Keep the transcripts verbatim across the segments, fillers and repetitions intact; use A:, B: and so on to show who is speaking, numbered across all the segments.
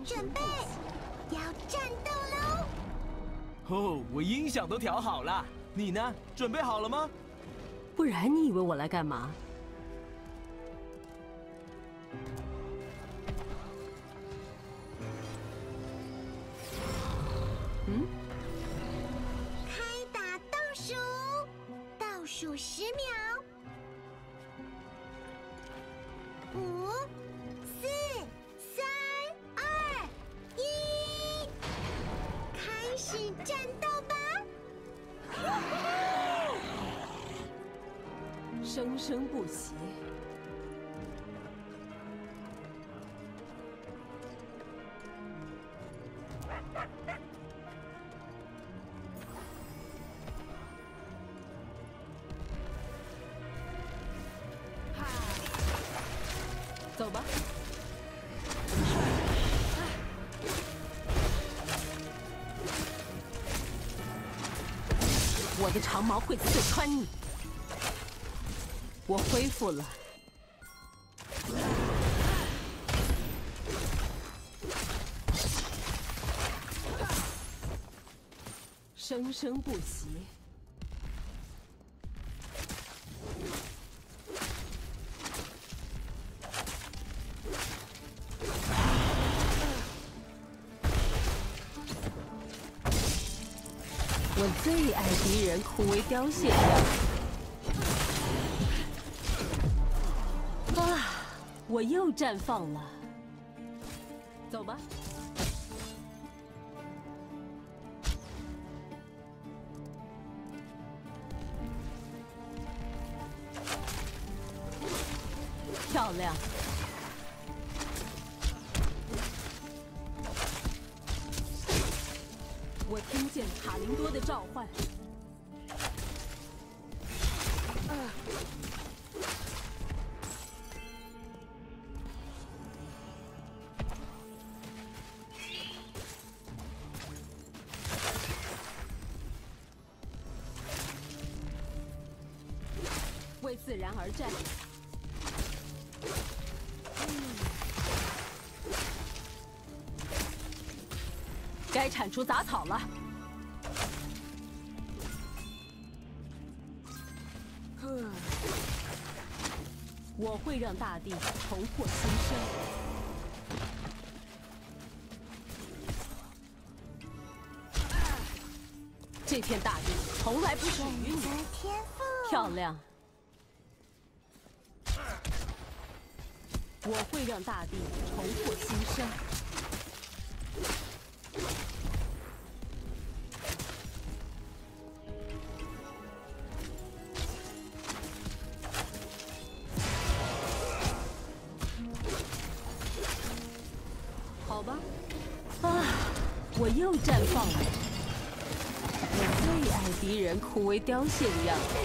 A: 准备，要战斗喽！
B: 哦，我音响都调好了，你呢？准备好了吗？
C: 不然你以为我来干嘛？嗯？
A: 开打倒数，倒数十秒，五、四、三、二、一，开始战斗吧！
C: 生生不息。走吧。我的长矛会刺穿你。我恢复了。生生不息。我最爱敌人枯萎凋谢掉。啊！我又绽放了。走吧。漂亮。我听见卡林多的召唤。啊！为自然而战。该铲除杂草了。我会让大地重获新生。这片大地从来不属于你。
A: 天赋
C: 漂亮。我会让大地重获新生。好吧。啊！我又绽放了。我最爱敌人枯萎凋谢的样子。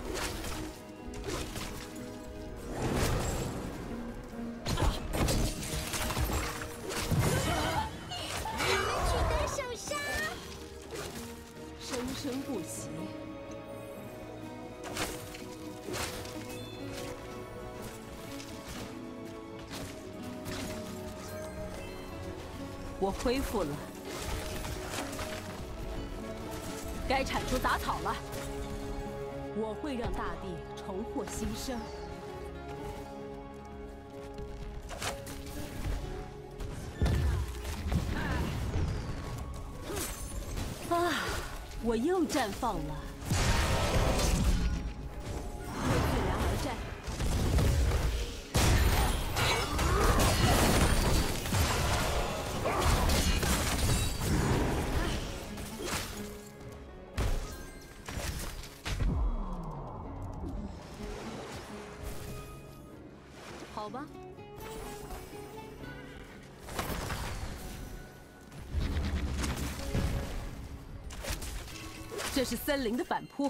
C: 生生不息。我恢复了。该铲除杂草了。我会让大地重获新生。啊！我又绽放了。为自然而战。好吧。这是森林的反扑。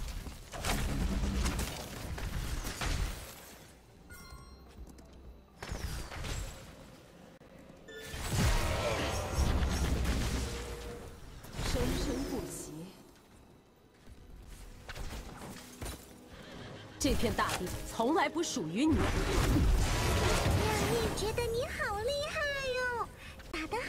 C: 生生不息。这片大地从来不属于你。
A: 让你觉得你好厉害哟，打得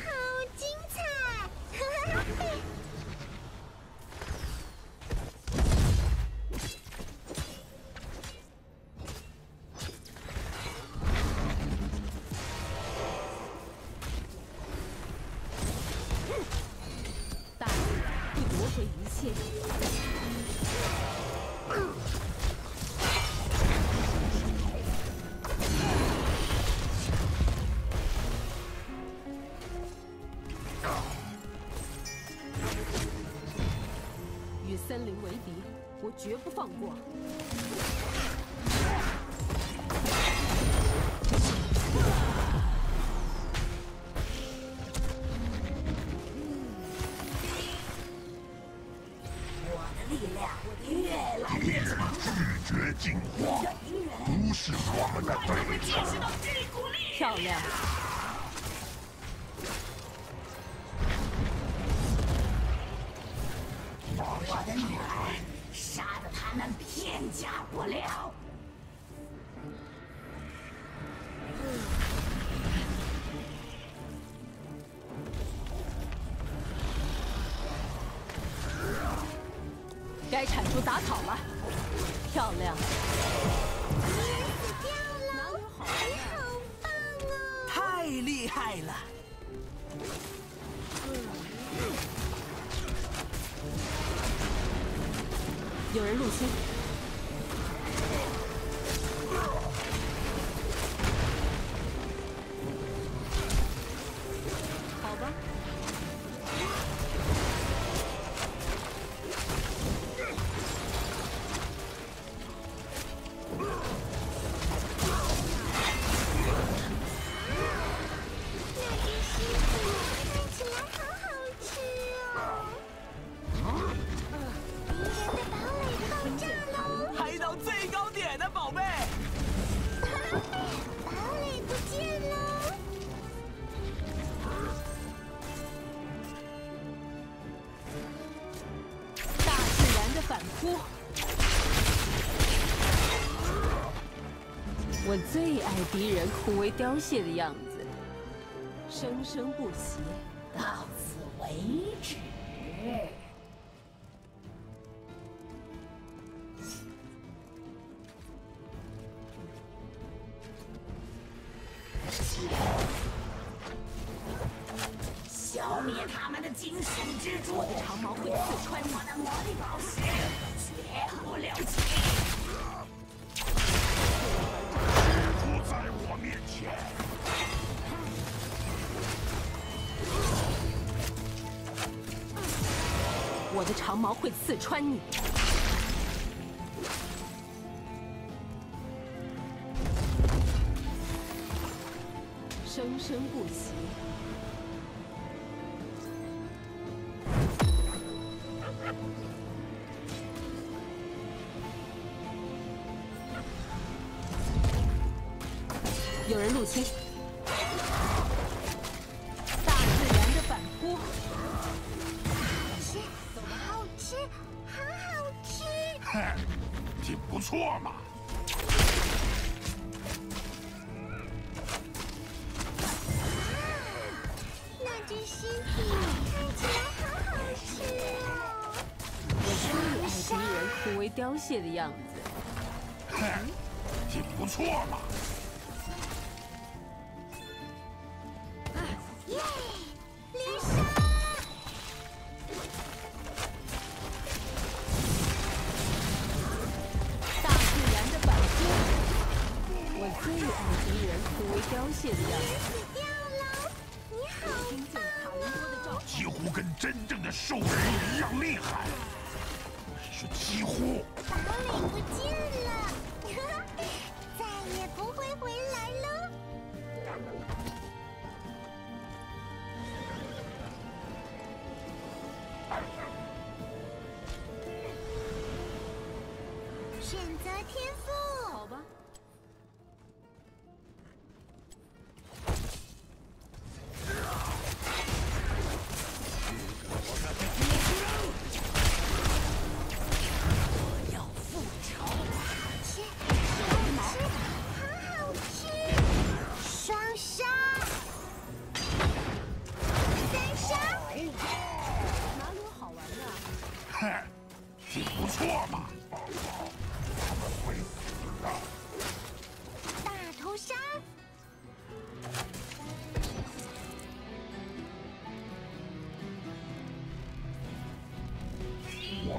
C: 切。与森林为敌，我绝不放过。
D: 拒绝进化，不是我们的对手。
C: 漂亮！
E: 我的女儿，杀得他们片甲不留。
C: 该铲除杂草了，漂亮！
A: 死掉了！你好棒哦！
B: 太厉害了！
C: 有人入侵，好吧。 反扑！我最爱敌人枯萎凋谢的样子，生生不息。
E: 到此为止。消灭他们的金属蜘蛛，
C: 我的长矛会刺穿
E: 我的魔力宝石，绝不留情。
D: 不在我面前。
C: 我的长矛会刺穿你。生生不息。 有人入侵，大自然的反扑，
A: 吃，好吃，好好吃。
D: 哼，挺不错嘛。
A: 那只尸体看起来好好吃哦。
C: 我最爱敌人枯萎凋谢的样子。
D: 哼，挺不错嘛。
A: 耶！猎杀！
C: 大自然的反扑，我最爱敌人枯萎凋谢的样子。
A: 死掉了！你好
C: 听见卡伦多的召唤，
D: 几乎跟真正的兽人一样厉害，是几乎。
A: 堡垒不见了，再也不会回来了。 选择天赋，
C: 好吧。
E: 我要复仇！
A: 吃，好吃，好好吃！双杀，三杀。
C: 哪里有好玩的？
D: 哼，挺不错嘛。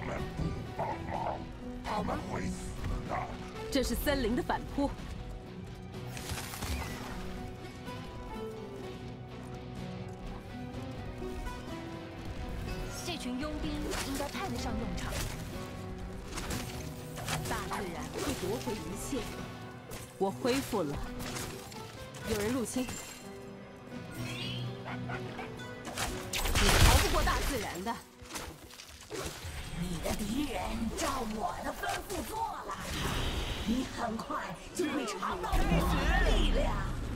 D: 们不帮忙，他们会死的。
C: 这是森林的反扑。
A: 这群佣兵应该派得上用场。
C: 大自然会夺回一切。我恢复了。有人入侵。你逃不过大自然的。
E: 你的敌人照我的吩咐做了，你很快就会尝到我的力量。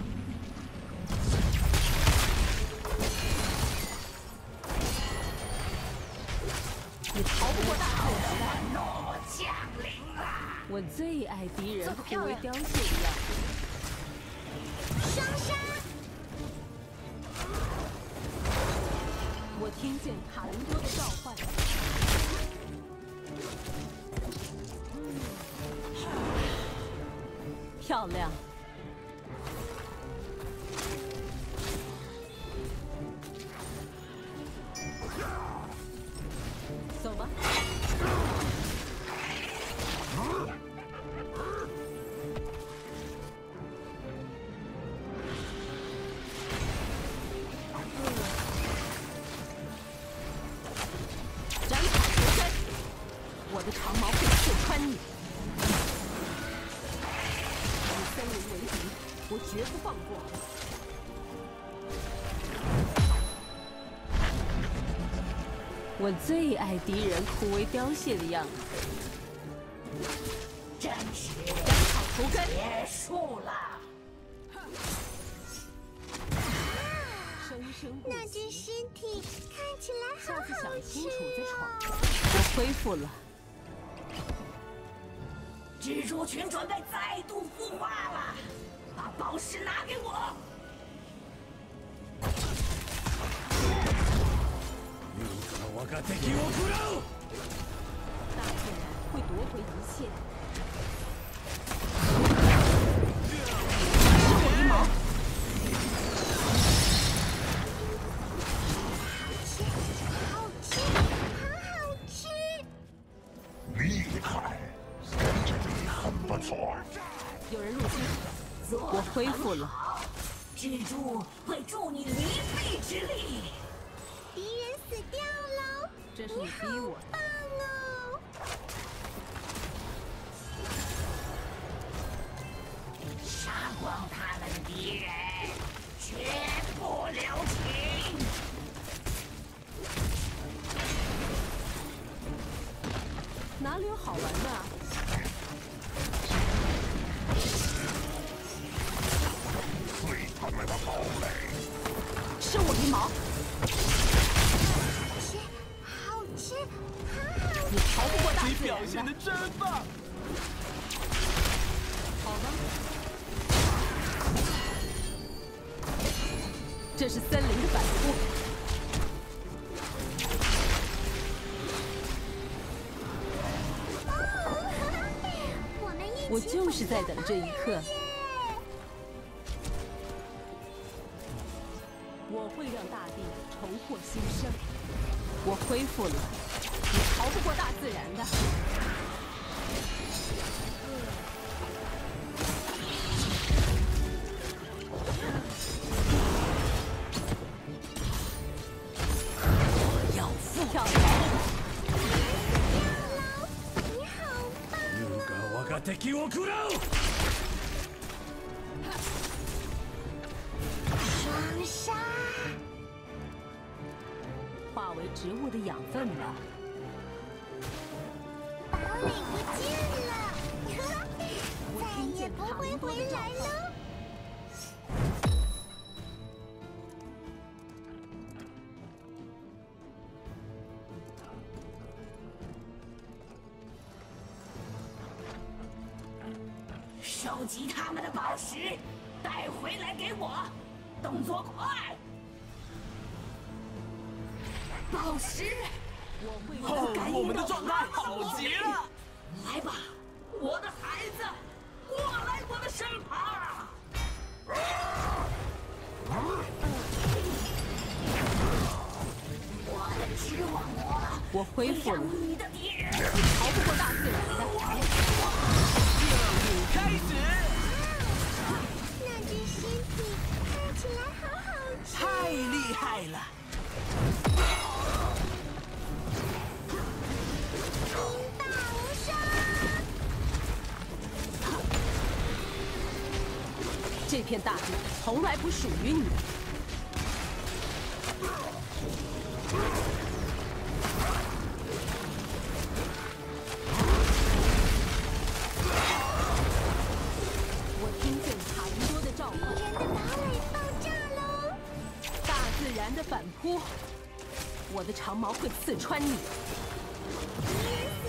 C: 你逃不过大自然的。
E: 诺降临了。
C: 我最爱敌人枯萎凋谢的样子。
A: 双杀！
C: 我听见卡伦多的召唤。漂亮。走吧。斩草除根，我的长矛会刺穿你。以森林为敌，我绝不放过。我最爱敌人枯萎凋谢的样子。
E: 战士
C: 斩草除根，
E: 结束了。
C: 生生不
A: 那
C: 息。
A: 具尸体看起来
C: 下次
A: 好好
C: 想清
A: 吃
C: 楚再闯。
A: 哦。
C: 我恢复了。
E: 蜘蛛群准备再度孵化了，把宝石拿给我。
C: 大自然会夺回一切。是我一毛。
A: 好吃，好好吃！
D: 厉害，跟着你很不错。
C: 有人入侵，
E: 做
C: 我恢复了。
E: 蜘蛛会助你离臂之力。
A: 敌人死掉喽！
C: 这是你逼我的。
A: 棒哦！
E: 杀光他们的敌人，绝不留情。
C: 哪里有好玩的啊？
D: 碎他们的堡垒。
C: 是我一毛。
A: 吃，好吃，好好
C: 你逃不过大
B: 你
C: 自然的。
B: 表现的真棒！
C: 好吧。这是森林的反扑。
A: 我们一起
C: 我就是在等这一刻。
A: 耶！
C: 我会让大地重获新生。我恢复了。你逃不过大自然的。
E: 要复
C: 漂亮。
A: 你好棒！双杀！
C: 化为植物的养分吧。
A: 堡垒不见了，再也不会回来了。
E: 收集他们的宝石，带回来给我，动作快！宝石，
C: 我会
B: 哦
C: 让，
B: 我们的状态好极了！
E: 来吧，我的孩子，过来我的身旁。我的织网魔
C: 我恢复了，
E: 让你的敌人
C: 逃不过大自然的。
B: 热舞开始，
A: 那只尸体看起来好好吃。
B: 太厉害了！
A: 引爆无双！
C: 这片大地从来不属于你。我听见塔林多的召唤，
A: 敌人的堡垒爆炸喽！
C: 大自然的反扑，我的长矛会刺穿你。
A: 敌人